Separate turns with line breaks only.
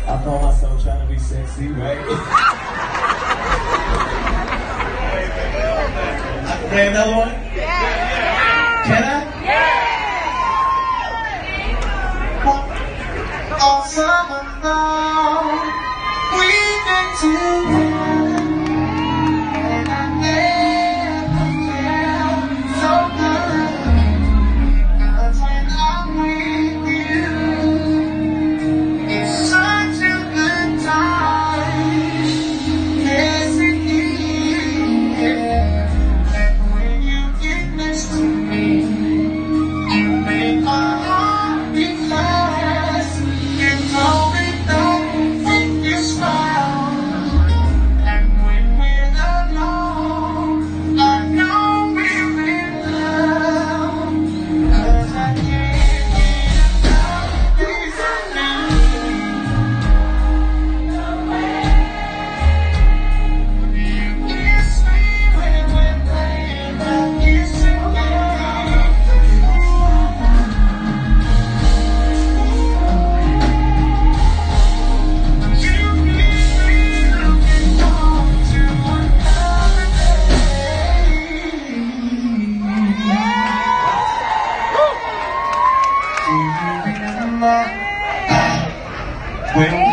I call myself trying to be sexy, right? I can play another one? Yeah. Can I? Yeah. All summer long, we've been together. When